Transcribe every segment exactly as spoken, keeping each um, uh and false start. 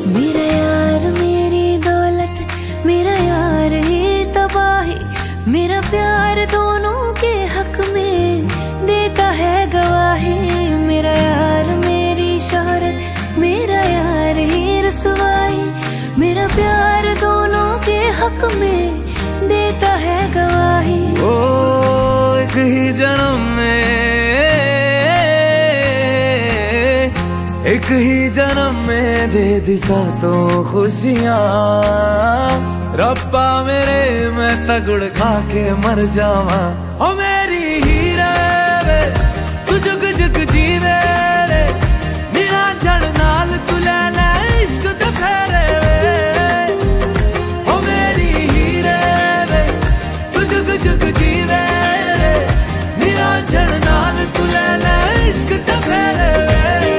मेरा यार मेरी दौलत, मेरा यार ही तबाही, मेरा प्यार दोनों के हक में देता है गवाही। मेरा यार मेरी शोहरत, मेरा यार ही रसवाई, मेरा प्यार दोनों के हक में देता है गवाही। ओ एक ही जन्म में, एक ही जन्म में दे दी सातों खुशियाँ। रब्बा मेरे मैं तगड़ खा के मर जावा। ओ मेरी हीरे वे तू जुग जुग जीवे रे, मेरा जड़ नाल तू ले ले इश्क तो फेरे वे। ओ मेरी हीरे वे तू जुग जुग जीवे रे, मेरा जड़ नाल तू ले ले इश्क तो फेरे वे।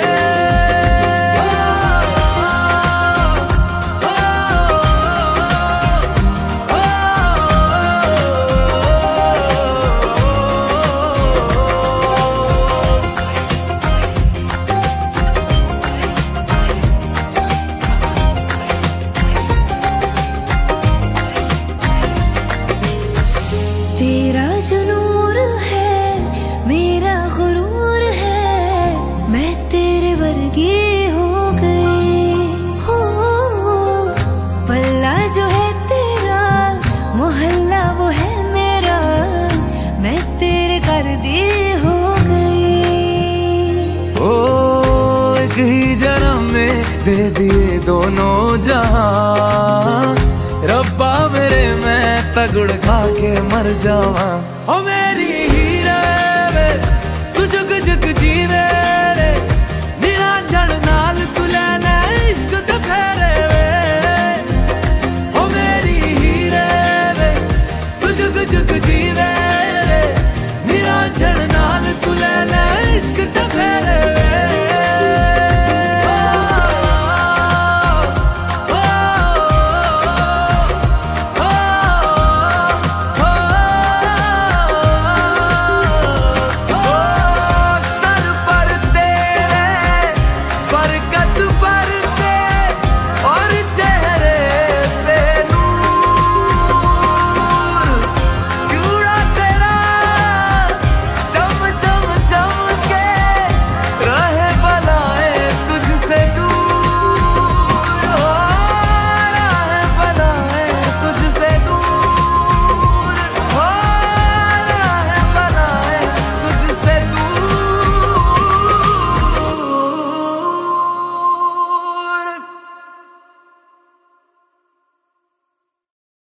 तेरा जो नूर है मेरा गुरूर है, मैं तेरे वर्गी हो गई हो। पल्ला जो है तेरा, मोहल्ला वो है मेरा, मैं तेरे कर दी हो गई। ओ एक ही जन्म में दे दिए दोनों जहां। रब्बा मेरे मैं तगड़ खा के मर जावा। ओ